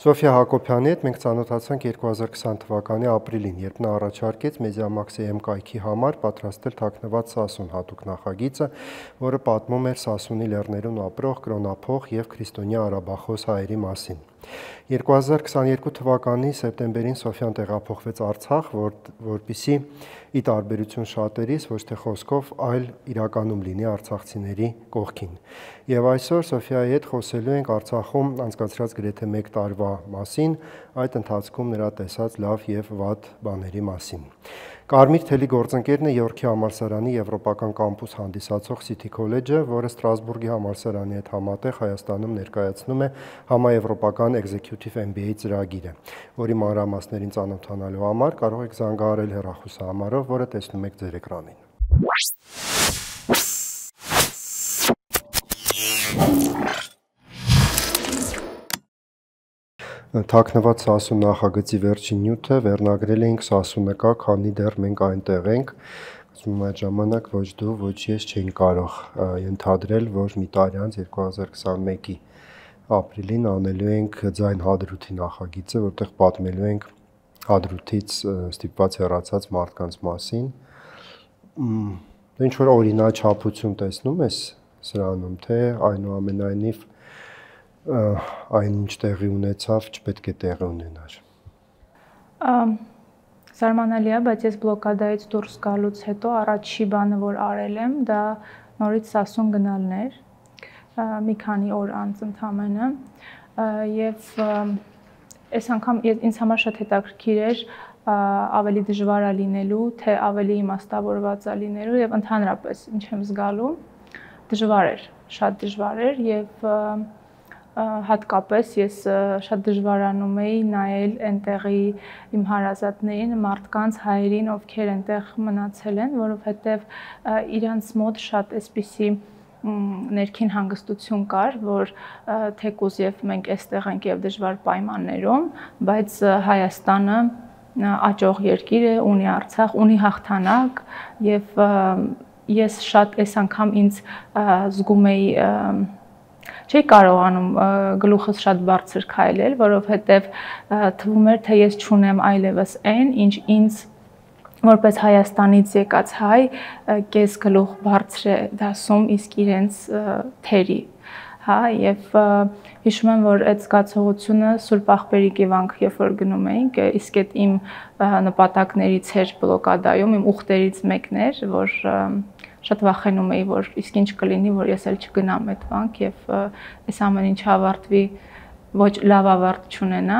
Սոֆիա Հակոբյանի հետ մենք ծանոթացանք 2020 թվականի ապրիլին, երբ նա առաջարկեց Մեդիամաքսի M կայքի համար պատրաստել թաքնված Սասուն հատուկ նախագիծը, որը պատմում էր Սասունի լեռներում ապրող կրոնափող եւ քրիստոնյա արաբախոս հայերի մասին։ 2022 թվականի սեպտեմբերին Սոֆիան տեղափոխվեց Արցախ, որպեսզի ի տարբերություն շատերիս ոչ թե խոսքով, այլ իրականում լինի արցախցիների կողքին։ Եվ այսօր Սոֆիայի հետ խոսելու ենք Արցախում անցկացրած գրեթե 1 տարվա մասին, այդ ընթացքում նրա տեսած լավ եւ վատ բաների մասին։ Կարմիր թելի գործընկերն է Յորքի համալսարանի եվրոպական կամպուս հանդիսացող City College-ը, որը Ստրասբուրգի համալսարանի հետ համատեղ Հայաստանում ներկայացնում է համաեվրոպական Executive MBA ծրագիրը, որի մանրամասներին ծանոթանալու համար կարող եք զանգահարել հեռախոսահամարով, որը տեսնում եք ձեր էկրանին։ Թաքնված Սասուն նախագծի վերջին նյութը վերնագրել էինք Սասունը կա, քանի դեռ մենք այնտեղ ենք։ Ասում այդ ժամանակ ոչ դու, ոչ ես չէինք կարող ենթադրել, որ մի տարի անց 2021-ի ապրիլին անելու ենք ձայն հադրութի նախագիծը, որտեղ պատմելու ենք հադրութից ստիպված հեռացած մարդկանց մասին։ Ինչ որ օրինաչափություն տեսնում ես սրանում, թե այնուամենայնիվ այն ինչ տեղի ունեցավ, չպետք է տեղի ունենար։ Զարմանալի է, բայց ես բլոկադայից դուրս գալուց հետո առաջի բանը, որ արել եմ, դա նորից Սասուն գնալն էր, մի քանի օր անց ընդամենը, եւ այս անգամ ինձ համար շատ հետաքրքիր էր ավելի դժվար է լինելու, թե ավելի իմաստավորված է լինելու եւ ընդհանրապես ինչ եմ զգալու, դժվար էր, շատ դժվար էր եւ հատկապես ես շատ դժվարանում էի նայել այնտեղի իմ հարազատներին, մարդկանց, հայերին, ովքեր այնտեղ մնացել են, որովհետև իրանց մոտ շատ այսպիսի ներքին հանգստություն կար, որ թեկուզ եւ մենք այստեղ ենք եւ դժվար պայմաններում, բայց Հայաստանը աճող երկիր է, ունի Արցախ, ունի հաղթանակ եւ ես շատ այս անգամ ինձ զգում էի չի կարողանում գլուխս շատ բարձր քայլել, որովհետև թվում էր, թե ես չունեմ այլևս այն, ինչ ինձ որպես Հայաստանից եկած հայ կես գլուխ բարձր է դասում իսկ իրենց թերի, հա, եւ հիշում եմ, որ այդ զգացողությունը Սուրբ Աղբերի Գևանք, երբ որ գնում էինք, իսկ այդ իմ նպատակներից էր բլոկադայում, իմ ուխտերից մեկն էր, որ շատ վախենում էի, որ իսկ ինչ կլինի, որ ես էլ չգնամ այդ վանք եւ այս ամեն ինչ ավարտվի ոչ լավ ավարտ չունենա։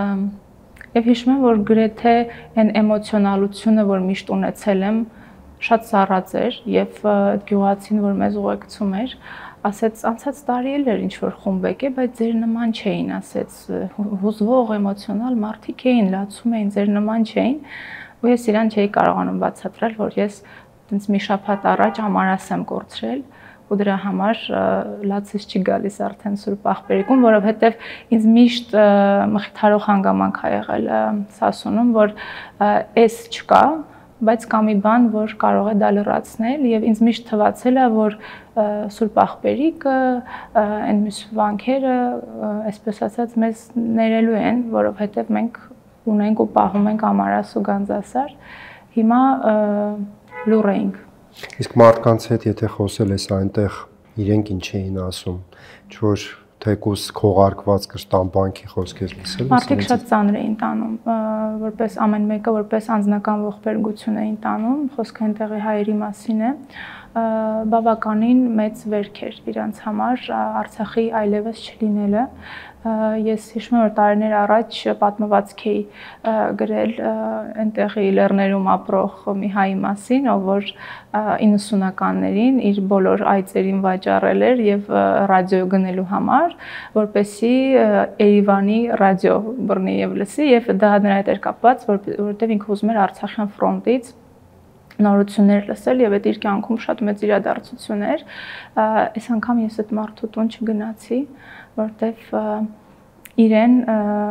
Եվ հիշում եմ, որ գրեթե այն էմոցիոնալությունը, որ միշտ ունեցել եմ, շատ սառած էր եւ այդ գյուղացին, որ մեզ ուղեկցում էր, ասեց անցած տարի էլ էր ինչ որ խումբեք է, բայց ձեր նման չէին, ասեց հուզվող էմոցիոնալ մարդիկ էին, լացում էին, ձեր նման չէին, ու ես իրան չէի կարողանում բացատրել, որ ես Տենց մի շաբաթ առաջ ամարաս եմ կորցրել ու դրա համար լացից չի գալիս արդեն Սուրբ Աղբերիկում, որովհետև ինձ միշտ մխիթարող հանգամանք ա եղել Սասունում, որ էս չկա, բայց կա մի բան, որ կարող է դա լրացնել եւ ինձ միշտ թվացել է, որ Սուրբ Աղբերիկը, այն մյուս վանքերը, այսպես ասած, մեզ ներելու են, որովհետև մենք ունենք ու պահում ենք ամարաս ու գանձասար։ Հիմա լուր էինք։ Իսկ մարդկանց հետ եթե խոսել ես այնտեղ, իրենք ինչ էին ասում, չոր թեկուս քողարկված կշտամբանքի խոսքեր լսել ես։ Մարդիկ շատ ծանր էին տանում, որպես ամեն մեկը որպես անձնական ողբերգություն էին տանում, խոսքը այնտեղի հայերի մասին է, բավականին մեծ վերք էր իրանց համար Արցախի այլևս չլինելը։ Ես հիշում եմ, որ տարիներ առաջ պատմվածք էի գրել այնտեղի լեռներում ապրող մի հայի մասին, ով որ 90-ականներին իր բոլոր այծերին վաճառել էր եւ ռադիո գնելու համար, որպեսզի Երևանի ռադիո բռնի եւ լսի, եւ դա նրա հետ էր կապված, որովհետեւ ինքը ուզում էր Արցախյան ֆրոնտից նորություններ լսել եւ այդ իր կյանքում շատ մեծ իրադարձություն էր։ Այս անգամ ես այդ մարդու տուն չգնացի, որտեվ իրեն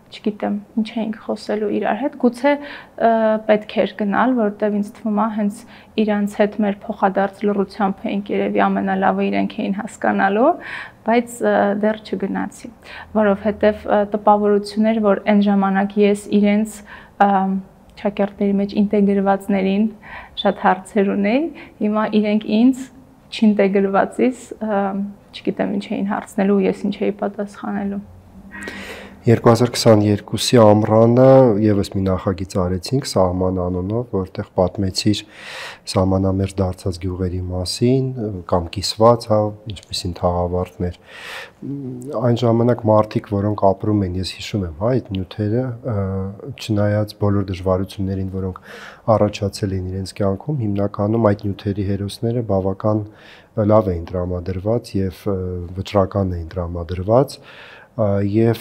չգիտեմ, ինչ էինք խոսելու իրար հետ, գուցե պետք էր գնալ, որովհետև ինձ թվում է հենց իրանց հետ մեր փոխադարձ լռությամբ էինք երևի ամենալավը իրենք էին հասկանալու, բայց դեռ չգնացի, որովհետև տպավորություն էր, որ այն ժամանակ ես իրենց շակերտների մեջ ինտեգրվածներին շատ հարցեր ունեի, հիմա իրենք ինձ չինտեգրվածից չգիտեմ ինչ էին հարցնելու, ես ինչ էի պատասխանելու։ 2022-ի ամռանը եւս մի նախագիծ արեցինք Սահման անունով, որտեղ պատմեցիր սահմանամերձ դարձած գյուղերի մասին կամ կիսված, հա, ինչպիսին թաղավարտներ։ Այն ժամանակ մարդիկ, որոնք ապրում են, ես հիշում եմ, հա, այդ նյութերը, չնայած բոլոր դժվարություններին, որոնք առաջացել են իրենց կյանքում, հիմնականում այդ նյութերի հերոսները բավական լավ էին տրամադրված եւ վճռական էին տրամադրված եւ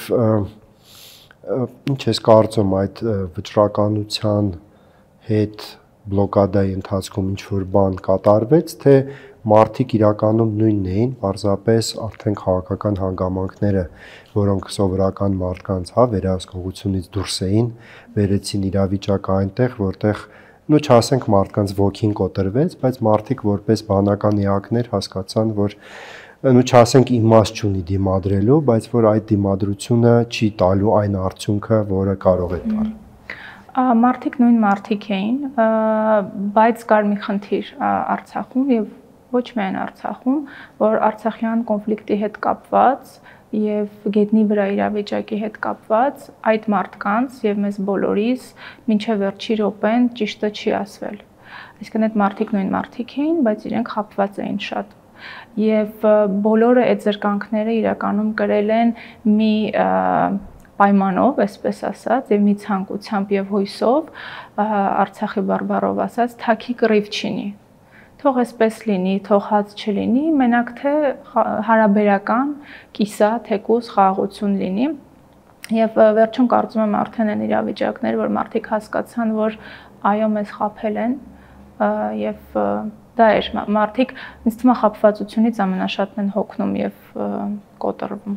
ինչ ես կարծում այդ վճռականության հետ բլոկադայի ընթացքում ինչ որ բան կատարվեց, թե մարդիկ իրականում նույնն էին, պարզապես արդեն քաղաքական հանգամանքները, որոնք սովորական մարդկանց, հա, վերահսկողությունից դուրս էին, վերեցին իրավիճակը այնտեղ, որտեղ չասենք մարդկանց ոգին կոտրվեց, բայց մարդիկ որպես բանական էակներ հասկացան, որ չասենք իմաստ չունի դիմադրելու, բայց որ այդ դիմադրությունը չի տալու այն արդյունքը, որը կարող է տալ։ Մարդիկ նույն մարդիկ էին, բայց կար մի խնդիր Արցախում եւ ոչ միայն Արցախում, որ արցախյան կոնֆլիկտի հետ կապված եւ գետնի վրա իրավիճակի հետ կապված այդ մարդկանց եւ մեզ բոլորիս մինչեւ վերջի րոպեն ճիշտը չի ասվել։ Այսինքն այդ մարդիկ նույն մարդիկ էին, բայց իրենք խաբված էին շատ։ Եվ բոլորը այդ զրկանքները իրականում կրել են մի պայմանով, այսպես ասած, եւ մի ցանկությամբ եւ հույսով, Արցախի բարբառով ասած, թաքի կռիվ չինի։ Թող այսպես լինի, թող հաց չլինի, մենակ թե հարաբերական, կիսա, թեկուզ խաղաղություն լինի։ Եվ վերջում կարծում եմ արդեն են իրավիճակներ, որ մարդիկ հասկացան, որ այո, մեզ խաբել են եւ դա էր մարդիկ ինձ թվում է խաբվածությունից ամենաշատն են հոգնում եւ կոտրվում։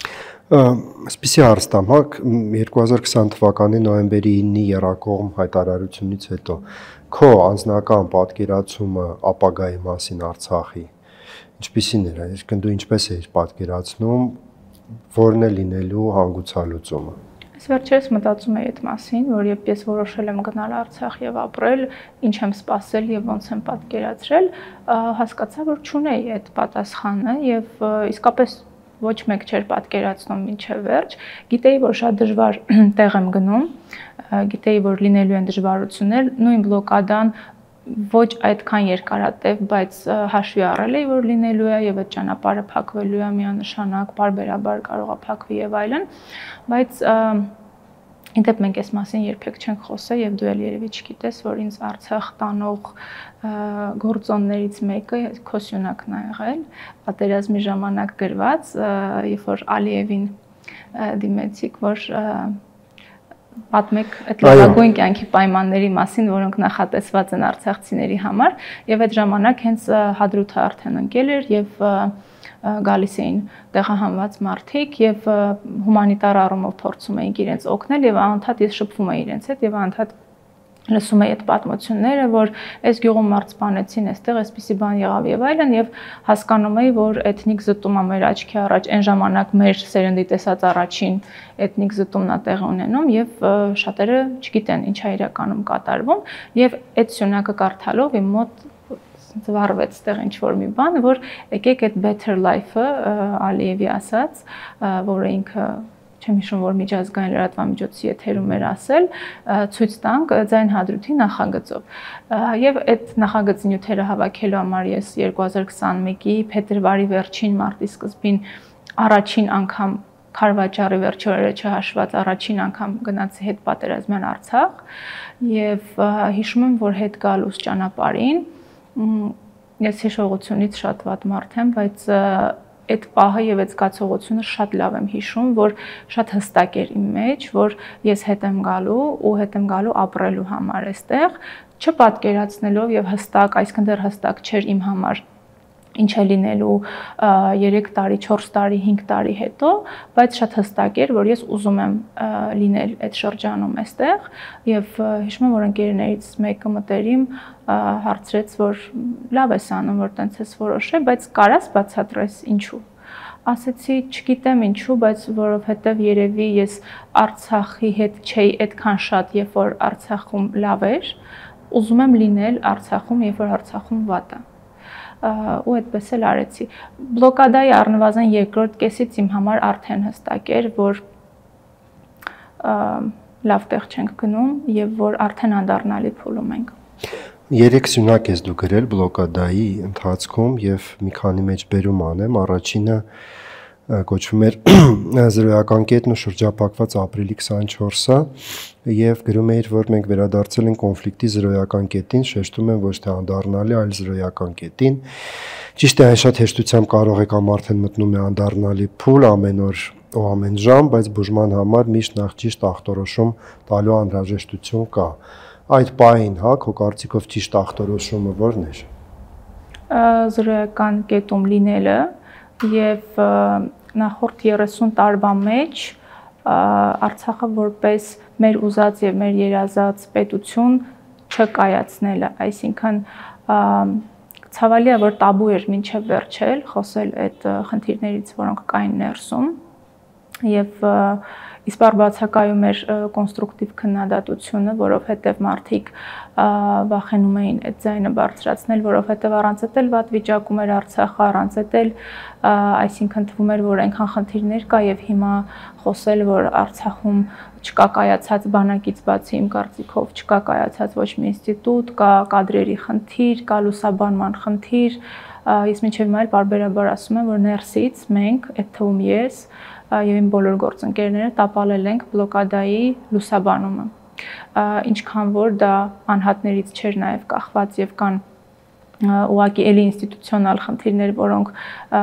Այսպեսի հարցամ, հա, 2020 թվականի նոյեմբերի 9-ի եռակողմ հայտարարությունից հետո քո անձնական պատկերացումը ապագայի մասին Արցախի ինչպիսին էր, այսինքն դու ինչպես էիր պատկերացնում, որն է լինելու հանգուցալուծումը։ Ես վերջերս մտածում եի այդ մասին, որ երբ ես որոշել եմ գնալ Արցախ եւ ապրել, ինչ եմ սպասել եւ ոնց եմ պատկերացրել, հասկացա, որ չունեի այդ պատասխանը եւ իսկապես ոչ մեկ չէր պատկերացնում մինչև վերջ։ Գիտեի, որ շատ դժվար տեղ եմ գնում, գիտեի, որ լինելու են դժվարություններ, նույն բլոկադան ոչ այդքան երկարատև, բայց հաշվի առել էի, որ լինելու է եւ այդ ճանապարհը փակվելու է միանշանակ, բարբերաբար կարող է փակվի եւ այլն, բայց Իդեպ մենք այս մասին երբեք չենք խոսել եւ դու էլ երևի չգիտես, որ ինձ Արցախ տանող գործոններից մեկը քո սյունակն է եղել, պատերազմի ժամանակ գրված, երբ որ Ալիևին դիմեցիք, որ պատմեք այդ լավագույն կյանքի պայմանների մասին, որոնք նախատեսված են արցախցիների համար, եւ այդ ժամանակ հենց Հադրութը արդեն ընկել էր եւ գալիս էին տեղահանված մարդիկ եւ հումանիտար առումով փորձում էին իրենց օգնել եւ անընդհատ ես շփվում էի իրենց հետ եւ անընդհատ լսում էի այդ պատմությունները, որ այս գյուղում մարդ սպանեցին, այստեղ այսպիսի բան եղավ եւ այլն եւ հասկանում էի, որ էթնիկ զտումը մեր աչքի առաջ այն ժամանակ մեր սերնդի տեսած առաջին էթնիկ զտումն է տեղի ունենում եւ շատերը չգիտեն ինչ է իրականում կատարվում եւ այդ սյունակը կարդալով իմ մոտ վառվեց այդտեղ ինչ-որ մի բան, որ եկեք այդ better life-ը Ալիևի ասած, որը ինքը չեմ հիշում, որ միջազգային լրատվամիջոցի եթերում էր ասել, ցույց տանք ձայն Հադրութի նախագծով։ Եվ այդ նախագծի նյութերը հավաքելու համար ես 2021-ի փետրվարի վերջին մարտի սկզբին առաջին անգամ Քարվաճարի վերջի օրերը չհաշված առաջին անգամ գնացի հետ պատերազմյան Արցախ եւ հիշում եմ, որ հետ գալուց ճանապարհին ես հիշողությունից շատ վատ մարդ եմ, բայց այդ պահը եւ այդ զգացողությունը շատ լավ եմ հիշում, որ շատ հստակ էր իմ մեջ, որ ես հետ եմ գալու ու հետ եմ գալու ապրելու համար այստեղ, չպատկերացնելով եւ հստակ, այսինքն դեռ հստակ չէր իմ համար ինչ է լինելու 3 տարի, 4 տարի, 5 տարի հետո, բայց շատ հստակ էր, որ ես ուզում եմ լինել այդ շրջանում այստեղ եւ հիշում եմ, որ ընկերներից մեկը մտերիմ հարցրեց, որ լավ ես անում, որ տենց ես որոշել, բայց կարաս բացատրես ինչու։ Ասեցի, չգիտեմ ինչու, բայց որովհետեւ երևի ես Արցախի հետ չէի այդքան շատ, երբ որ Արցախում լավ էր, ուզում եմ լինել Արցախում, երբ որ Արցախում վատ է։ Ու այդպես էլ արեցի։ Բլոկադայի առնվազն երկրորդ կեսից իմ համար արդեն հստակ էր, որ լավ տեղ չենք գնում եւ որ արդեն անդառնալի փուլում ենք։ 3 սյունակ ես դու գրել բլոկադայի ընթացքում եւ մի քանի մեջ բերում անեմ։ Առաջինը կոչվում էր զրոյական կետն ու շրջափակված ապրիլի 24-ը եւ գրում էիր, որ մենք վերադարձել ենք կոնֆլիկտի զրոյական կետին, շեշտում եմ ոչ թե անդառնալի, այլ զրոյական կետին։ Ճիշտ է, այն շատ հեշտությամբ կարող է կամ արդեն մտնում է անդառնալի փուլ ամեն օր ու ամեն ժամ, բայց բուժման համար միշտ նախ ճիշտ ախտորոշում տալու անհրաժեշտություն կա։ Այդ պահին, հա, քո կարծիքով ճիշտ ախտորոշումը ո՞րն էր։ Զրոյական կետում լինելը եւ նախորդ 30 տարվա մեջ Արցախը որպես մեր ուզած եւ մեր երազած պետություն չկայացնելը, այսինքն ցավալի է, որ տաբու էր մինչև վերջել խոսել այդ խնդիրներից, որոնք կային ներսում եւ իսպար բացակայում էր կոնստրուկտիվ քննադատությունը, որովհետեւ մարդիկ վախենում էին այդ ձայնը բարձրացնել, որովհետեւ առանց էլ վատ վիճակում էր Արցախը, առանց էլ այսինքն թվում էր, որ այնքան խնդիրներ կա եւ հիմա խոսել, որ Արցախում չկա կայացած բանակից բացի իմ կարծիքով չկա կայացած ոչ մի ինստիտուտ, կա կադրերի խնդիր, կա լուսաբանման խնդիր, ես մինչև հիմա էլ բարբերաբար ասում եմ, որ ներսից մենք, այդ թվում ես եւ իմ բոլոր գործընկերները տապալել ենք բլոկադայի լուսաբանումը։ Ինչքան որ դա անհատներից չէր նաեւ կախված եւ կան ուղղակի էլի ինստիտուցիոնալ խնդիրներ, որոնք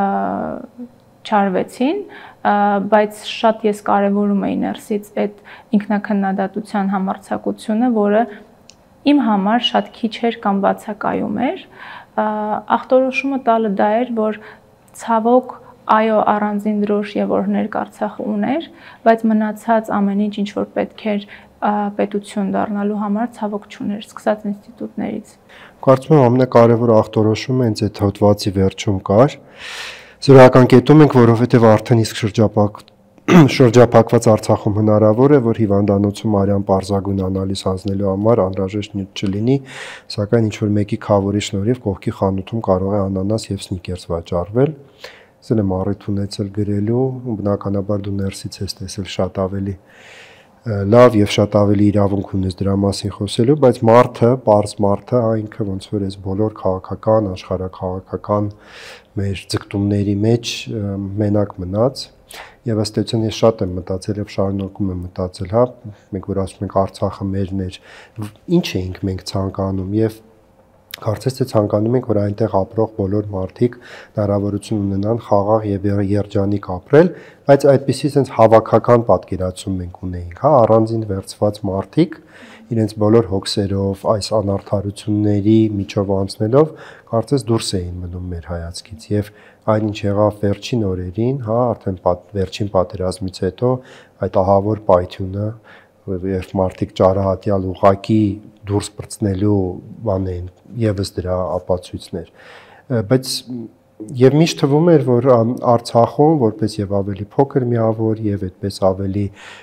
չարվեցին, բայց շատ ես կարևորում էի ներսից այդ ինքնակնդատության համարձակությունը, որը իմ համար շատ քիչ էր կամ բացակայում էր։ Ախտորոշումը տալը դա էր, որ ցավոք այո առանձին դրոշ եւ օրհներկ Արցախը ուներ, բայց մնացած ամեն ինչ որ պետք էր պետություն դառնալու համար ցավոք չուներ, սկսած ինստիտուտներից։ Կարծում եմ ամենակարևոր ախտորոշումը հենց այդ հոդվածի վերջում կար։ Զրոյական կետում ենք, որովհետեւ արդեն իսկ շրջափակված Արցախում հնարավոր է, որ հիվանդանոցում արյան պարզագույն անալիզ հանձնելու համար անհրաժեշտ նյութ չլինի, սակայն ինչ-որ մեկի քավորի շնորհիվ կողքի խանութում կարող է անանաս եւ սնիկերս վաճառվել։ Սել եմ առիթ ունեցել գրելու, ու բնականաբար դու ներսից ես տեսել շատ ավելի լավ եւ շատ ավելի իրավունք ունես դրա մասին խոսելու, բայց մարդը, պարզ մարդը, ինքը ոնց որ էս բոլոր քաղաքական, աշխարհակաղակական մեր ձգտումների մեջ մենակ մնաց եւ ըստ էության ես շատ եմ մտածել եւ շարունակում եմ մտածել, հա, մենք որ ասում ենք Արցախը մերն էր, ինչ էինք մենք ցանկանում եւ կարծես թե ցանկանում ենք, որ այնտեղ ապրող բոլոր մարդիկ հնարավորություն ունենան խաղաղ եւ երջանիկ ապրել, բայց այդպիսի sense հավաքական պատկերացում մենք ունեինք, հա, առանձին վերծված մարդիկ իրենց բոլոր հոգսերով, այս անարդարությունների միջով անցնելով, կարծես դուրս էին մնում մեր հայացքից եւ այն ինչ եղավ վերջին օրերին, հա, արդեն վերջին պատերազմից հետո այդ ահավոր պայթյունը, երբ մարդիկ ճարահատյալ ուղակի դուրս բրցնելու բան էին եւս դրա ապացույցներ, բայց եւ միշտ թվում էր, որ Արցախում որպես եւ ավելի փոքր միավոր եւ այդպես ավելի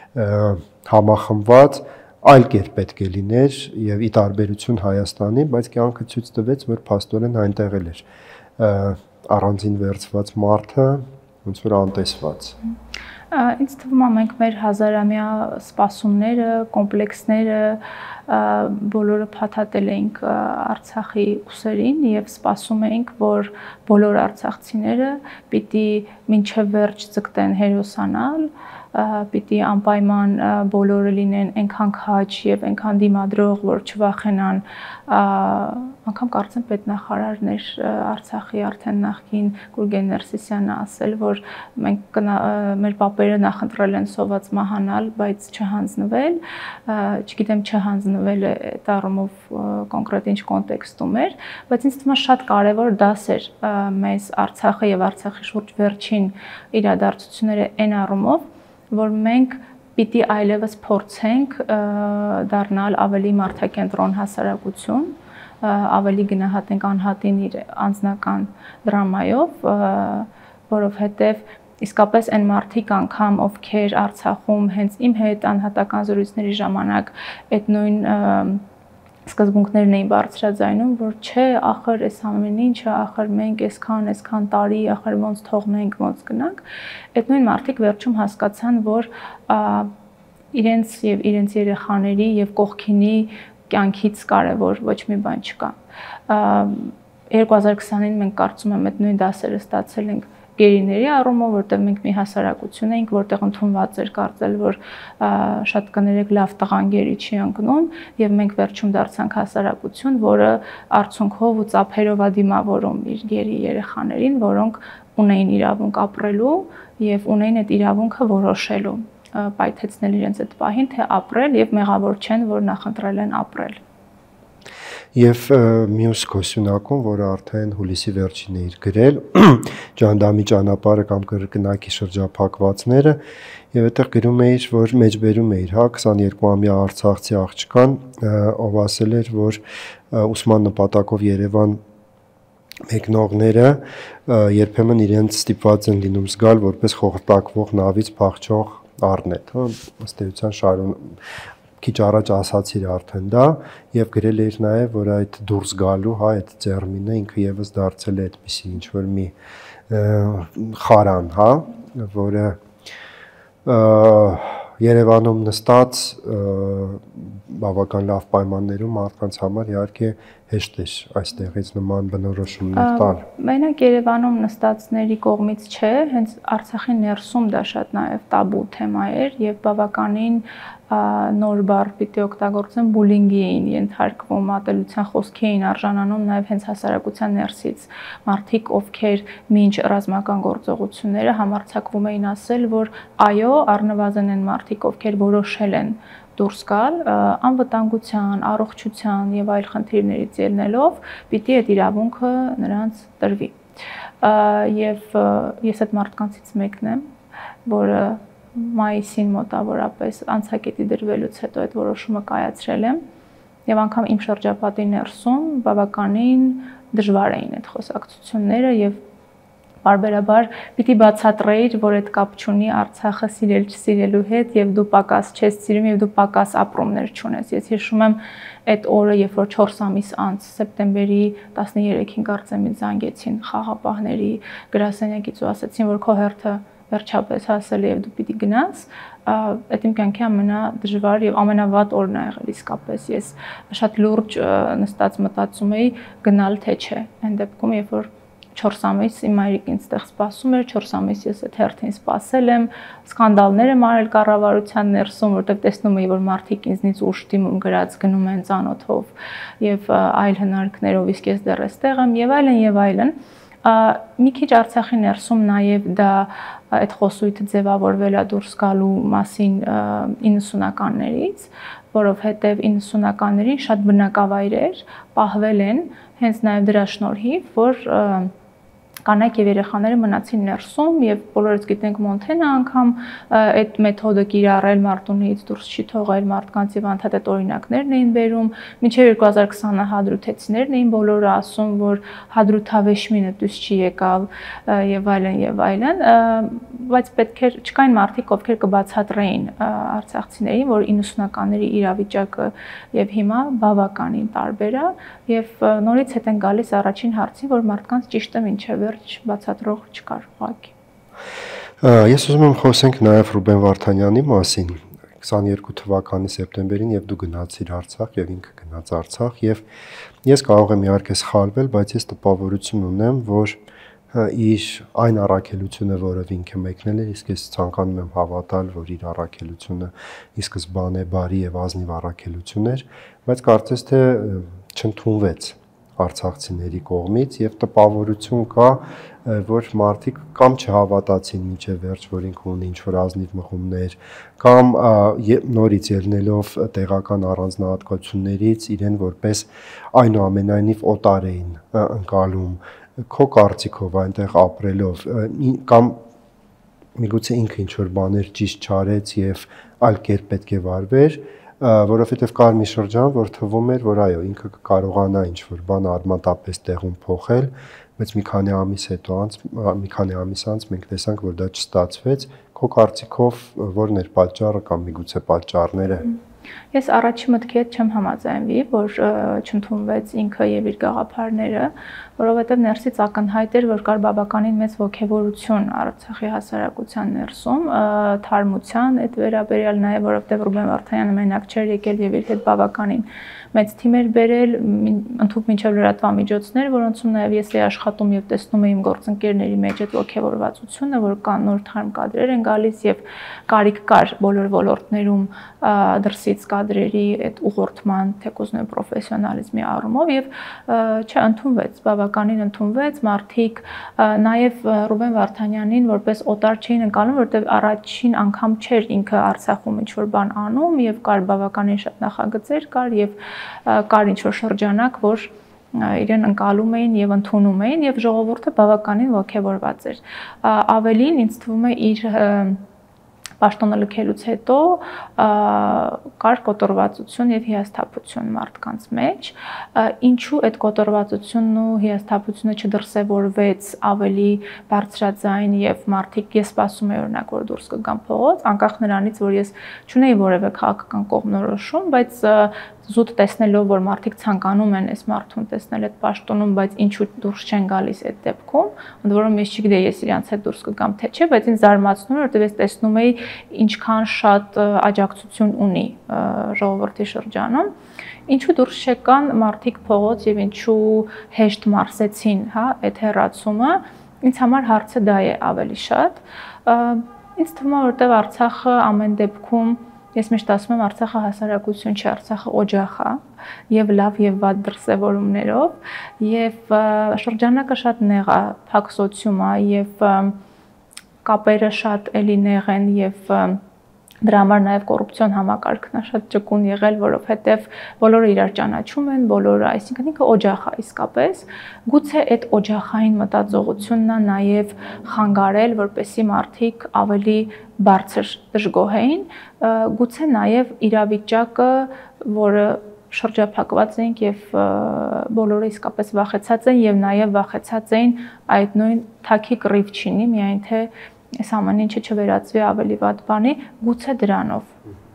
համախմբված այլ կերպ պետք է լիներ եւ ի տարբերություն Հայաստանի, բայց կյանքը ցույց տվեց, որ փաստորեն այնտեղ էլ էր առանձին վերծված մարդը, ոնց որ անտեսված։ Ինձ թվում է մենք մեր հազարամյա սպասումները, կոմպլեքսները բոլորը փաթաթել էինք Արցախի ուսերին եւ սպասում էինք, որ բոլոր արցախցիները պիտի մինչև վերջ ձգտեն հերոսանալ, պիտի անպայման բոլորը լինեն այնքան քաջ եւ այնքան դիմադրող, որ չվախենան, անգամ կարծեմ պետնախարարն էր Արցախի արդեն նախկին Գուրգեն Ներսիսյանը ասել, որ մենք մեր պապերը նախընտրել են սոված մահանալ, բայց չհանձնվել, չգիտեմ չհանձնվել է այդ առումով կոնկրետ ինչ կոնտեքստում էր, բայց ինձ թվում է շատ կարևոր դաս էր մեզ Արցախը եւ Արցախի շուրջ վերջին իրադարձությունները այն առումով, որ մենք պիտի այլևս փորձենք դառնալ ավելի մարդակենտրոն հասարակություն, ավելի գնահատենք անհատին իր անձնական դրամայով, որովհետև իսկապես այն մարդիկ անգամ ովքեր Արցախում հենց իմ հետ անհատական զրույցների ժամանակ այդ նույն սկզբունքներն էին բարձրաձայնում, որ չէ, ախր այս ամեն ինչը, ախր մենք այսքան տարի, ախր ոնց թողնենք, ոնց գնանք, այդ նույն մարդիկ վերջում հասկացան, որ իրենց եւ իրենց երեխաների եւ կողքինի կյանքից կարևոր ոչ մի բան չկա։ 2020-ին մենք կարծում եմ այդ նույն դասերը ստացել ենք գերիների առումով, որտեղ մենք մի հասարակություն էինք, որտեղ ընդունված էր կարծել, որ շատ կներեք լավ տղան գերի չի ընկնում, եւ մենք վերջում դարձանք հասարակություն, որը արցունքով ու ծափերով է դիմավորում իր գերի երեխաներին, որոնք ունեին իրավունք ապրելու եւ ունեին այդ իրավունքը որոշելու, պայթեցնել իրենց այդ պահին, թե ապրել եւ մեղավոր չեն, որ նախընտրել են ապրել։ Եվ մյուս քոսյունակում, որը արդեն հուլիսի վերջին էր գրել, Ջանդամի ճանապարհը կամ կրկնակի շրջափակվածները, եւ այդտեղ գրում էիր, որ մեջբերում էիր, հա, 22-ամյա արցախցի աղջկան, ով ասել էր, որ ուսման նպատակով Երևան մեկնողները երբեմն իրենց ստիպված են լինում զգալ որպես խորտակվող նավից փախչող առնետ, հա, ըստ էության քիչ առաջ ասացիր արդեն դա եւ գրել էր նաեւ, որ այդ դուրս գալու, հա, այդ տերմինը ինքը եւս դարձել է այդպիսի ինչ որ մի խարան, հա, որը Երևանում նստած բավական լավ պայմաններում մարդկանց համար իհարկե հեշտ է այստեղից նման բնորոշումներ տալ։ Մենակ Երևանում նստածների կողմից չէ, հենց Արցախի ներսում դա շատ նաև տաբու թեմա էր եւ բավականին նոր բառ պիտի օգտագործեն բուլինգի էին ենթարկվում, ատելության խոսքի էին արժանանում նաև հենց հասարակության ներսից մարդիկ, ովքեր մինչ ռազմական գործողությունները համարձակվում էին ասել, որ այո, առնվազն են մարդիկ, ովքեր որոշել են դուրս գալ անվտանգության, առողջության եւ այլ խնդիրներից ելնելով, պիտի այդ իրավունքը նրանց տրվի։ Եվ ես այդ մարդկանցից մեկն եմ, որը մայիսին մոտավորապես անցակետի դրվելուց հետո այդ որոշումը կայացրել եմ եւ անգամ իմ շրջապատի ներսում բավականին դժվար էին այդ խոսակցությունները եւ բարբերաբար պիտի բացատրեիր, որ այդ կապ չունի Արցախը սիրել չսիրելու հետ եւ դու պակաս չես սիրում եւ դու պակաս ապրումներ չունես։ Ես հիշում եմ այդ օրը, երբ որ 4 ամիս անց սեպտեմբերի 13-ին կարծեմ ինձ զանգեցին խաղապահների գրասենյակից ու ասացին, որ քո հերթը վերջապես հասել է եւ դու պիտի գնաս, այդ իմ կյանքի ամենադժվար եւ ամենավատ օրն ա եղել իսկապես։ Ես շատ լուրջ նստած մտածում էի գնալ թե չէ։ Այն դեպքում, երբ որ 4 ամիս իմ մայրիկն ինձ սպասում էր, 4 ամիս ես այդ հերթին սպասել եմ, սկանդալներ եմ արել կառավարության ներսում, որտեղ տեսնում էի, որ մարդիկ ինձնից ուշ դիմում գրած գնում են ծանոթով եւ այլ հնարքներով, իսկ ես դեռ էստեղ եմ եւ այլն եւ այլն։ Մի քիչ Արցախի ներսում նաև դա այդ խոսույթը ձևավորվել է դուրս գալու մասին 90-ականներից, որովհետև 90-ականներին շատ բնակավայրեր պահվել են հենց նաև դրա շնորհիվ, որ կանայք եւ երեխաները մնացին ներսում եւ բոլորս գիտենք Մոնթենը անգամ այդ մեթոդը կիրառել մարտունից դուրս չի թողել մարդկանց եւ անդադ այդ օրինակներն էին բերում մինչեւ 2020-ը հադրութեցիներն էին բոլորը ասում որ հադրութավեշմինը դուս չի եկավ եւ այլն բայց պետք է չկային մարդիկ ովքեր կբացատրեին արցախցիներին որ 90-ականների իրավիճակը եւ հիմա բավականին տարբեր է եւ նորից հետ են գալիս առաջին հարցին որ մարդկանց ճիշտը մինչեւ բացատրող չկար ուղղակի։ Ես ուզում եմ խոսենք նաև Ռուբեն Վարդանյանի մասին 22 թվականի սեպտեմբերին եւ դու գնացիր Արցախ եւ ինքը գնաց Արցախ եւ ես կարող եմ իհարկե սխալվել, բայց ես տպավորություն ունեմ, որ իր այն առաքելությունը, որը ինքը մեկնել էր, իսկ ես ցանկանում եմ հավատալ, որ իր առաքելությունը ի սկզբանե բարի եւ ազնիվ առաքելություն էր, բայց կարծես թե չընդունվեց արցախցիների կողմից եւ տպավորություն կա, որ մարդիկ կամ չհավատացին մինչև վերջ, որ ինքը ունի ինչ-որ ազնիվ մղումներ, կամ նորից ելնելով տեղական առանձնահատկություններից իրեն որպես այնուամենայնիվ օտար էին ընկալում, քո կարծիքով այնտեղ ապրելով, կամ միգուցե ինքը ինչ-որ բաներ ճիշտ չարեց եւ այլ կերպ պետք է վարվեր, որովհետև կար մի շրջան, որ թվում էր, որ այո, ինքը կարողանա ինչ-որ բան արմատապես տեղում փոխել, բայց մի քանի ամիս անց մենք տեսանք, որ դա չստացվեց։ Քո կարծիքով ո՞րն էր պատճառը կամ միգուցե պատճառները։ Ես առաջի մտքի հետ չեմ համաձայնվի, որ չընդունվեց ինքը եւ իր գաղափարները, որովհետեւ ներսից ակնհայտ էր, որ կար բավականին մեծ ոգևորություն Արցախի հասարակության ներսում, թարմության այդ վերաբերյալ նաեւ, որովհետեւ Ռուբեն Վարդանյանը մենակ չէր եկել եւ իր հետ բավականին մեծ թիմ էր բերել, ընդհանուր մինչև լրատվամիջոցներ, որոնցում նաև ես էի աշխատում եւ տեսնում եմ իմ գործընկերների մեջ այդ ոգևորվածությունը, որ կան նոր թարմ կադրեր են գալիս եւ կարիք կար բոլոր ոլորտներում դրսից կադրերի այդ ուղղորդման, թեկուզ նույն պրոֆեսիոնալիզմի առումով եւ չընդունվեց, բավականին ընդունվեց, մարդիկ նաև Ռուբեն Վարդանյանին որպես օտար չէին ընկալում, որտեղ առաջին անգամ չէր ինքը Արցախում ինչ-որ բան անում եւ կար բավականին շատ նախագծեր կար եւ կար ինչ-որ շրջանակ, որ իրեն ընկալում էին եւ ընդունում էին եւ ժողովուրդը բավականին ոգևորված էր։ Ավելին ինձ թվում է իր պաշտոնը լքելուց հետո կար կոտորվածություն եւ հիասթափություն մարդկանց մեջ, ինչու այդ կոտորվածությունն ու հիասթափությունը չդրսևորվեց ավելի բարձրաձայն եւ մարդիկ, ես սպասում եի օրինակ, որ դուրս կգան փողոց, անկախ նրանից, որ ես չունեի որևէ քաղաքական կողմնորոշում, բայց զուտ տեսնելով, որ մարդիկ ցանկանում են այս մարդուն տեսնել այդ պաշտոնում, բայց ինչու դուրս չեն գալիս այդ դեպքում, ընդ որում ես չգիտեի ես իրանց հետ դուրս կգամ թե չէ, բայց ինձ զարմացնում էր, որտեղ ես տեսնում էի ինչքան շատ աջակցություն ունի ժողովրդի շրջանում, ինչու դուրս չեկան մարդիկ փողոց եւ ինչու հեշտ մարսեցին, հա, այդ հերացումը, ինձ համար հարցը դա է ավելի շատ։ Ինձ թվում է, որտեղ Արցախը ամեն դեպքում ես միշտ ասում եմ Արցախը հասարակություն չէ, Արցախը օջախ է եւ լավ եւ վատ դրսեւորումներով եւ շրջանակը շատ նեղ է, փակ սոցիում է եւ կապերը շատ էլի նեղ են եւ դրա համար նաեւ կոռուպցիոն համակարգն է շատ ճկուն եղել, որովհետեւ բոլորը իրար ճանաչում են, բոլորը, այսինքն ինքը օջախ է իսկապես, գուցե այդ օջախային մտածողությունն է նաեւ խանգարել, որպեսզի մարդիկ ավելի բարձր դժգոհեին, գուցե նաեւ իրավիճակը, որը շրջափակված ենք եւ բոլորը իսկապես վախեցած են եւ նաեւ վախեցած էին այդ նույն թաքի կռիվ չինի, միայն թե այս ամեն ինչը չվերածվի ավելի վատ բանի, գուցե դրանով։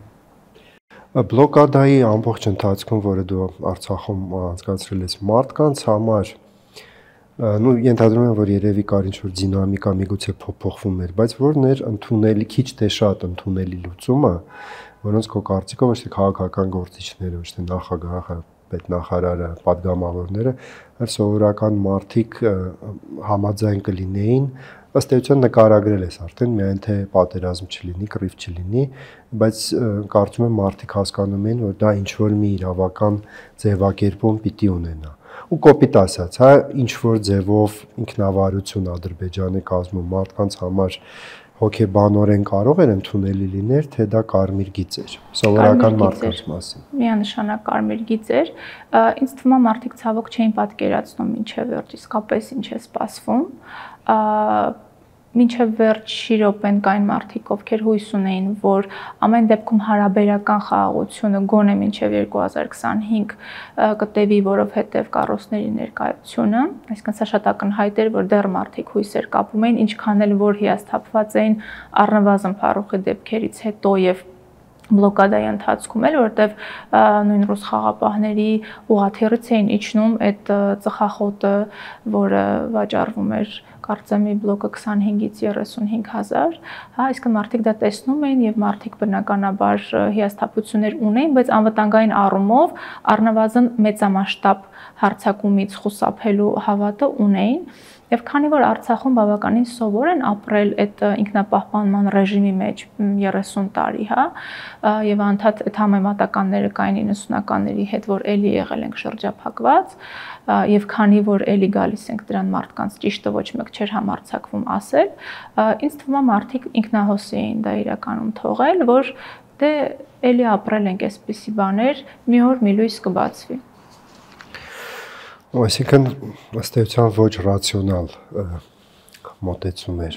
Բլոկադայի ամբողջ ընթացքում, որը դու Արցախում անցկացրել ես մարդկանց համար, ենթադրում եմ, որ երևի կար ինչ-որ դինամիկա, միգուցե փոփոխվում էր, բայց որն էր ընդունելի, քիչ թե շատ ընդունելի լուծումը, որոնց քո կարծիքով ոչ թե քաղաքական գործիչները, ոչ թե նախագահը, պետնախարարը, падգամավորները, այլ սովորական մարդիկ համաձայն կլինեին, ըստ էության նկարագրել ես արդեն, միայն թե պատերազմ չլինի, կռիվ չլինի, բայց կարծում եմ մարդիկ հասկանում են, որ դա ինչ-որ մի իրավական ձևակերպում պիտի ունենա։ Ու կոպիտ ասած, հա, ինչ-որ ձևով ինքնավարություն Ադրբեջանի կազմում մարդկանց համար հոգեբանորեն կարող էր ընդունելի լիներ, թե դա կարմիր գիծ էր, սովորական մարդկանց մասին։ Միանշանակ կարմիր գիծ էր, ինձ թվում է մարդիկ ցավոք չէին պատկերացնում ինչև վերջ իսկապես ինչ է սպասվում, մինչև վերջի րոպեն կային մարդիկ, ովքեր հույս ունեին, որ ամեն դեպքում հարաբերական խաղաղությունը գոնե մինչև 2025 կտևի, որովհետև կառույցների ներկայությունը, այսինքն սա շատ ակնհայտ էր, որ դեռ մարդիկ հույսեր կապում էին, ինչքան էլ որ հիասթափված էին առնվազն Փարուխի դեպքերից հետո եւ բլոկադայի ընթացքում էլ, որտեվ նույն ռուս խաղապահների ուղաթիռից էին իջնում այդ ծխախոտը, որը վաճառվում էր կարծեմի բլոկը 25-ից 35 հազար, հա, այսինքն մարդիկ դա տեսնում էին եւ մարդիկ բնականաբար հիասթափություններ ունեին, բայց անվտանգային առումով առնվազն մեծամասշտաբ հարձակումից խուսափելու հավատը ունեին Եվ քանի որ Արցախում բավականին սովոր են ապրել այդ ինքնապահպանման ռեժիմի մեջ 30 տարի, հա, եւ անդադ այդ համեմատականները կային 90-ականների հետ, որ էլի եղել ենք շրջափակված, եւ քանի որ էլի գալիս ենք դրան մարդկանց ճիշտը ոչ մեկ չէր համարձակվում ասել, ինձ թվում է մարդիկ ինքնահոսի էին դա իրականում թողել, որ դե էլի ապրել ենք այսպիսի բաներ, մի օր մի լույս կբացվի։ Այսինքն ըստ էության ոչ ռացիոնալ մոտեցում էր։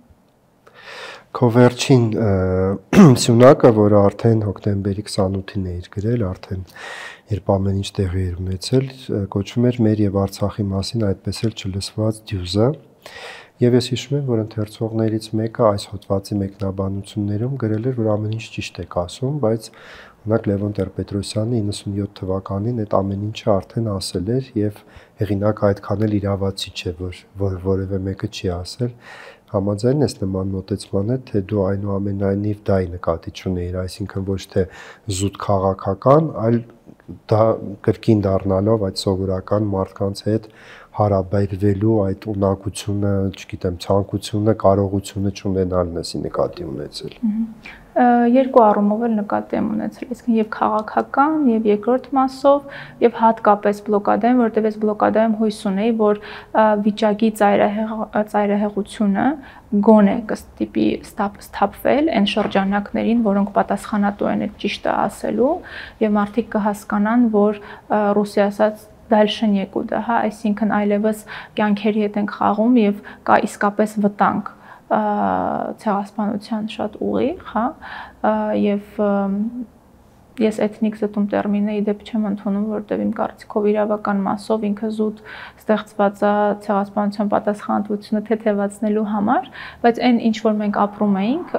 Քո վերջին սյունակը, որը արդեն հոկտեմբերի 28-ին էիր գրել, արդեն երբ ամեն ինչ տեղի էր ունեցել, կոչվում էր «Մեր եւ Արցախի մասին այդպես էլ չլսված դյուզը», եւ ես հիշում եմ, որ ընթերցողներից մեկը այս հոդվածի մեկնաբանություններում գրել էր, որ ամեն ինչ ճիշտ եք ասում, բայց օրինակ Լևոն Տեր-Պետրոսյանը 97 թվականին այդ ամեն ինչը արդեն ասել էր եւ հեղինակը այդքան էլ իրավացի չէ, որ որևէ մեկը չի ասել։ Համաձայն ես նման մոտեցման հետ, թե դու այնուամենայնիվ դա նկատի չունեիր, այսինքն ոչ թե զուտ քաղաքական, այլ դա կրկին դառնալով այդ սովորական մարդկանց հետ հարաբերվելու այդ ունակությունը, չգիտեմ, ցանկությունը, կարողությունը չունենալն էսի նկատի ունեցել։ Երկու առումով էլ նկատի եմ ունեցել, իսկ եւ քաղաքական, եւ երկրորդ մասով, եւ հատկապես բլոկադայում, որտեղ ես բլոկադայում հույս ունեի, որ վիճակի ծայրահեղությունը գոնե կստիպի սթափվել այն շրջանակներին, որոնք պատասխանատու են այդ ճիշտը ասելու, եւ մարդիկ կհասկանան, որ ռուսի ասած դальше некуда, հա, այսինքն այլևս կյանքերի հետ ենք խաղում եւ կա իսկապես վտանգ ցեղասպանության շատ ուղիղ, հա, եւ ես էթնիկ զտում տերմինը իդեպ չեմ ընդունում, որտեղ իմ կարծիքով իրավական մասով ինքը զուտ ստեղծված է ցեղասպանության պատասխանատվությունը թեթևացնելու համար, բայց այն ինչ որ մենք ապրում էինք,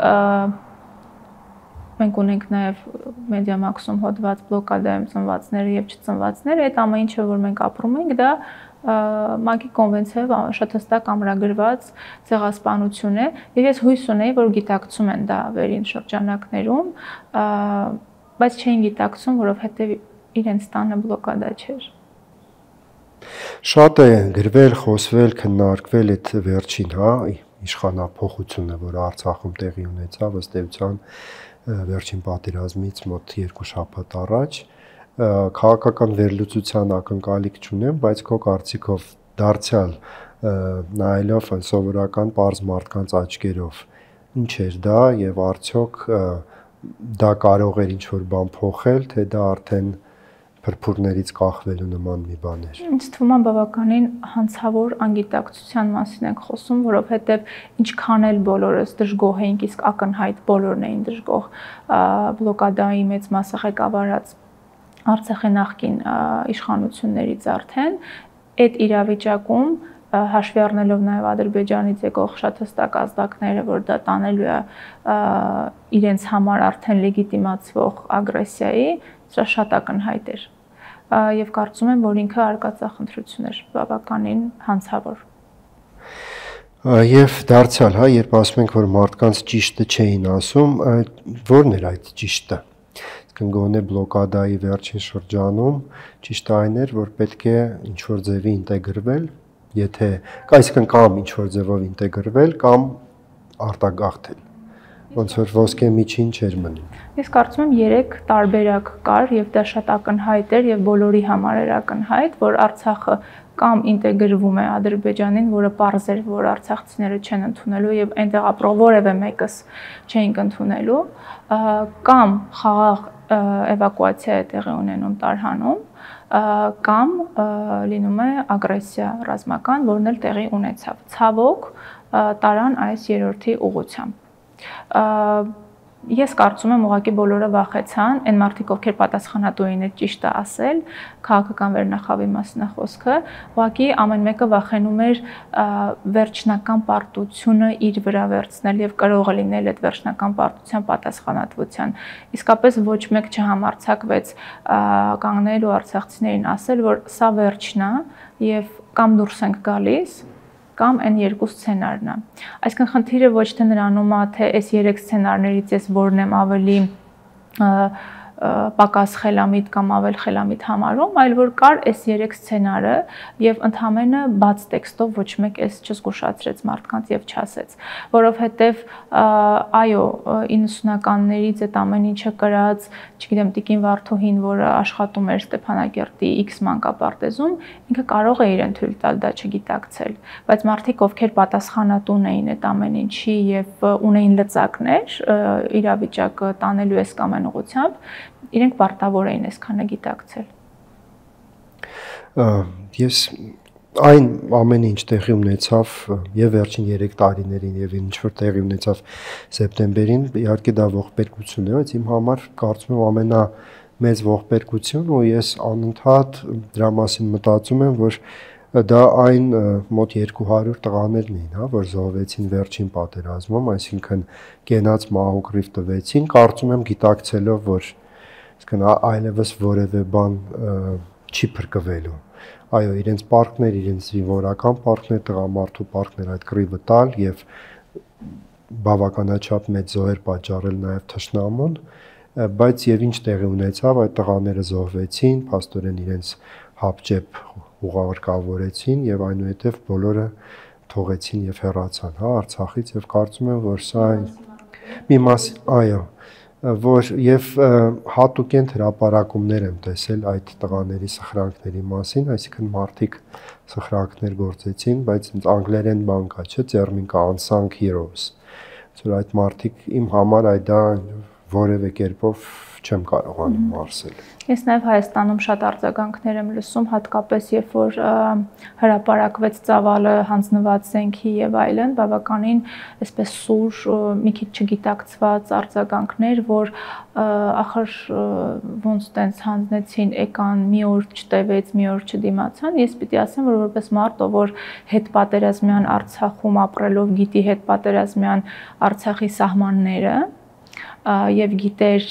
մենք ունենք նաև Մեդիամաքսում հոդված բլոկադայում ծնվածները եւ չծնվածները, այդ ամեն ինչը որ մենք ապրում ենք, դա ՄԱԿ-ի կոնվենցիայով շատ հստակ ամրագրված ցեղասպանություն է, եւ ես հույս ունեի, որ գիտակցում են դա վերին շրջանակներում, բայց չէին գիտակցում, որովհետեւ իրենց տանը բլոկադա չէր։ Շատ է գրվել, խոսվել, քննարկվել այդ վերջին, հա, իշխանափոխությունը, որը Արցախում տեղի ունեցավ, ըստ էության վերջին պատերազմից մոտ 2 շաբաթ առաջ, քաղաքական վերլուծության ակնկալիք չունեմ, բայց քո կարծիքով դարձյալ նայելով սովորական պարզ մարդկանց աչքերով ինչ էր դա եւ արդյոք դա կարող էր ինչ-որ բան փոխել, թե դա արդեն փրփուրներից կախվելու նման մի բան էր։ Ինձ թվում է բավականին հանցավոր անգիտակցության մասին ենք խոսում, որովհետև ինչքան էլ բոլորս դժգոհ էինք, իսկ ակնհայտ բոլորն էին դժգոհ բլոկադայի մեծ մասը ղեկավարած Արցախի նախկին իշխանություններից արդեն այդ իրավիճակում հաշվի առնելով նաև Ադրբեջանից եկող շատ հստակ ազդակները, որ դա տանելու է իրենց համար արդեն լեգիտիմացվող ագրեսիայի, սա շատ ակնհայտ էր։ Եվ կարծում եմ, որ ինքը արկածախնդրություն էր բավականին հանցավոր։ Եվ դարձյալ, հա, երբ ասում ենք, որ մարդկանց ճիշտը չէին ասում, ո՞րն էր այդ ճիշտը։ Գոնե բլոկադայի վերջին շրջանում ճիշտ այն էր, որ պետք է ինչ-որ ձևի ինտեգրվել, եթե այսինքն կամ ինչ-որ ձևով ինտեգրվել, կամ արտագաղթել, ոնց որ ոսկե միջին չէր մնում։ Ես կարծում եմ 3 տարբերակ կար եւ դա շատ ակնհայտ էր եւ բոլորի համար էր ակնհայտ, որ Արցախը կամ ինտեգրվում է Ադրբեջանին, որը պարզ էր, որ արցախցիները չեն ընդունելու եւ այնտեղ ապրող որևէ մեկս չէին ընդունելու, կամ խաղաղ էվակուացիա է տեղի ունենում Տարհանում, կամ լինում է ագրեսիա ռազմական, որն էլ տեղի ունեցավ։ Ցավոք տարան այս երրորդի ուղղությամբ։ Ես կարծում եմ ուղղակի բոլորը վախեցան, այն մարդիկ, ովքեր պատասխանատու էին այդ ճիշտը ասել, քաղաքական վերնախավի մասն է խոսքը, ուղղակի ամեն մեկը վախենում էր վերջնական պարտությունը իր վրա վերցնել եւ կարող է լինել այդ վերջնական պարտության պատասխանատվության։ Իսկապես ոչ մեկ չհամարձակվեց կանգնել ու արցախցիներին ասել, որ սա վերջն է եւ կամ դուրս ենք գալիս, կամ այն երկու սցենարն է։ Այսինքն խնդիրը ոչ թե նրանում է, թե այս 3 սցենարներից ես որն եմ ավելի պակաս խելամիտ կամ ավել խելամիտ համարում, այլ որ կար այս 3 սցենարը եւ ընդհանրապես բաց տեքստով ոչ մեկ էս չզգուշացրեց մարդկանց եւ չասեց, որովհետեւ այո 90-ականներից այդ ամեն ինչը կրած, չգիտեմ, Տիկին Վարդուհին, որը աշխատում էր Ստեփանակերտի X մանկապարտեզում, ինքը կարող է իրեն թույլ տալ դա չգիտակցել, բայց մարդիկ, ովքեր պատասխանատուն էին այդ ամեն ինչի եւ ունեին լծակներ իրավիճակը տանելու այս կամ այն ուղղությամբ, իրենք պարտավոր էին այսքանը գիտակցել։ Ես այն ամեն ինչ տեղի ունեցավ եւ վերջին 3 տարիներին եւ ինչ որ տեղի ունեցավ սեպտեմբերին, իհարկե դա ողբերգություն է, բայց իմ համար կարծում եմ ամենամեծ ողբերգություն ու ես անընդհատ դրա մասին մտածում եմ, որ դա այն մոտ 200 տղաներն էին, հա, որ զոհվեցին վերջին պատերազմում, այսինքն կենաց մահուկռիվ տվեցին, կարծում եմ գիտակցելով, որ այսինքն այլևս որևէ բան չի փրկվելու։ Այո, իրենց պարկներ, իրենց զինվորական պարկներ, տղամարդու պարկներ այդ կռիվը տալ եւ բավականաչափ մեծ զոհեր պատճառել նաեւ թշնամուն, բայց եւ ինչ տեղի ունեցավ, այդ տղաները զոհվեցին, փաստորեն իրենց հապճեպ ուղարկավորեցին եւ այնուհետեւ բոլորը թողեցին եւ հեռացան, հա, Արցախից եւ կարծում եմ, որ սա մի մաս, այո, որ եւ հատուկեն հրապարակումներ եմ տեսել այդ տղաների սխրանքների մասին, այսինքն մարդիկ սխրանքներ գործեցին, բայց անգլերեն բան կա, չէ, տերմին կա unsung heroes, որ այդ մարդիկ իմ համար այդ դա որևէ կերպով չեմ կարողանում ասել։ Ես նաև Հայաստանում շատ արձագանքներ եմ լսում, հատկապես երբ որ հրապարակվեց ծավալը հանձնված զենքի եւ այլն, բավականին այսպես սուր, մի քիչ չգիտակցված արձագանքներ, որ ախր ոնց տենց հանձնեցին, եկան, մի օր չտևեց, մի օր չդիմացան, ես պիտի ասեմ, որ որպես մարդ, որ հետ պատերազմյան Արցախում ապրելով գիտի հետ պատերազմյան Արցախի սահմանները եւ գիտեր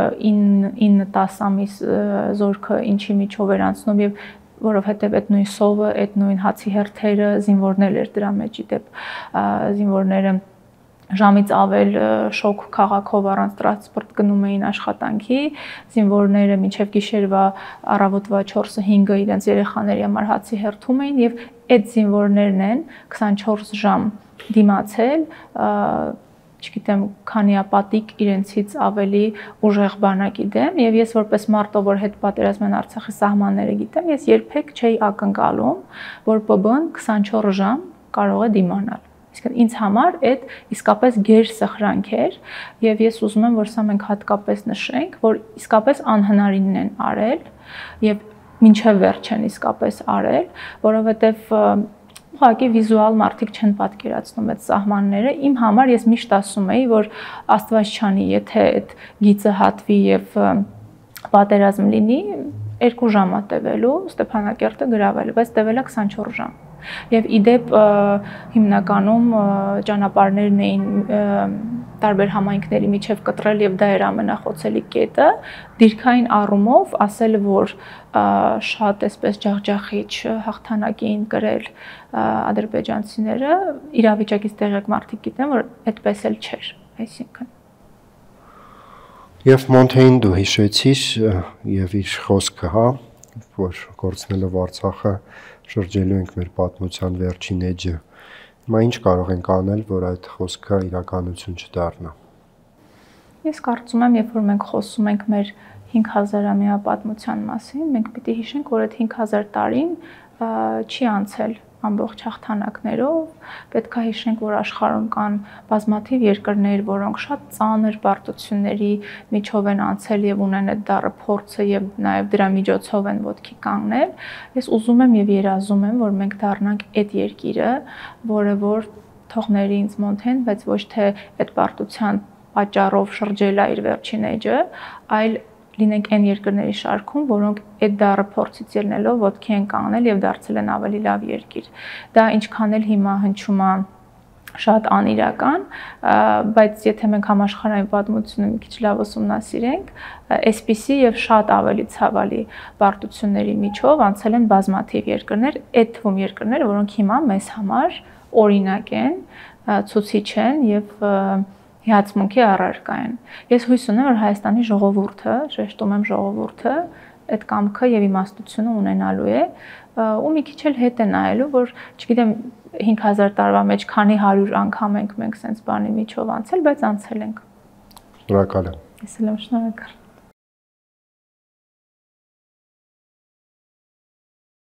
9-10 ամիս զորքը ինչի միջով էր անցնում եւ որովհետեւ այդ նույն սովը, այդ նույն հացի հերթերը զինվորներ էր դրա մեջ իդեպ զինվորները ժամից ավել շոկ քաղաքով առանց տրանսպորտ գնում էին աշխատանքի, զինվորները մինչև գիշերվա առավոտվա 4-5-ը իրենց երեխաների համար հացի հերթում էին եւ այդ զինվորներն են 24 ժամ դիմացել չգիտեմ, քանի ապատիկ իրենցից ավելի ուժեղ բանակի դեմ եւ ես որպես մարդ, որ հետ պատերազմյան Արցախի սահմանները գիտեմ, ես երբեք չէի ակնկալում, որ ՊԲ-ն 24 ժամ կարող է դիմանալ։ Իսկ ինձ համար այդ իսկապես գերսխրանք էր եւ ես ուզում եմ, որ սա մենք հատկապես նշենք, որ իսկապես անհնարինն են արել եւ մինչեւ վերջ են իսկապես արել, որովհետեւ ուղղակի վիզուալ մարդիկ չեն պատկերացնում այդ սահմանները։ Իմ համար ես միշտ ասում էի, որ Աստված չանի, եթե այդ գիծը հատվի եւ պատերազմ լինի, 2 ժամ է տևելու, Ստեփանակերտը գրավելու, բայց տևել է 24 ժամ։ Եվ իդեպ հիմնականում ճանապարհներն էին տարբեր համայնքների միջև կտրել եւ դա էր ամենախոցելի կետը, դիրքային առումով ասել, որ շատ այսպես ջախջախիչ հաղթանակ էին կրել ադրբեջանցիները, իրավիճակից տեղյակ մարդիկ գիտեն, որ այդպես էլ չէր, այսինքն Եվ Մոնթեին դու հիշեցիր եւ իր խոսքը, հա, որ գործնելով Արցախը շրջելու ենք մեր պատմության վերջին էջը։ Հիմա ինչ կարող ենք անել, որ այդ խոսքը իրականություն չդառնա։ Ես կարծում եմ, երբ որ մենք խոսում ենք մեր 5000-ամյա պատմության մասին, մենք պիտի հիշենք, որ այդ 5000 տարին չի անցել ամբողջ հաղթանակներով, պետք է հիշենք, որ աշխարհում կան բազմաթիվ երկրներ, որոնք շատ ծանր բարդությունների միջով են անցել եւ ունեն այդ դառը փորձը եւ նաեւ դրա միջոցով են ոտքի կանգնել։ Ես ուզում եմ եւ երազում եմ, որ մենք դառնանք այդ երկիրը, որը որ թողների ինձ Մոնթեն, բայց ոչ թե այդ բարդության պատճառով շրջել է իր վերջին էջը, այլ լինենք այն երկրների շարքում, որոնք այդ դառը փորձից ելնելով ոտքի են կանգնել եւ դարձել են ավելի լավ երկիր։ Դա ինչքան էլ հիմա հնչում է շատ անիրական, բայց եթե մենք համաշխարհային պատմությունը մի քիչ լավ ուսումնասիրենք, այսպիսի եւ շատ ավելի ցավալի բարդությունների միջով անցել են բազմաթիվ երկրներ, այդ թվում երկրներ, որոնք հիմա մեզ համար օրինակ են, ցուցիչ են եւ հիացմունքի առարկա են։ Ես հույս ունեմ, որ Հայաստանի ժողովուրդը, շեշտում եմ ժողովուրդը, այդ կամքը եւ իմաստությունը ունենալու է ու մի քիչ էլ հետ է նայելու, որ չգիտեմ 5000 տարվա մեջ քանի 100 անգամ ենք մենք sense բանի միջով անցել, բայց անցել ենք։ Շնորհակալ եմ։ Ես էլ եմ շնորհակալ։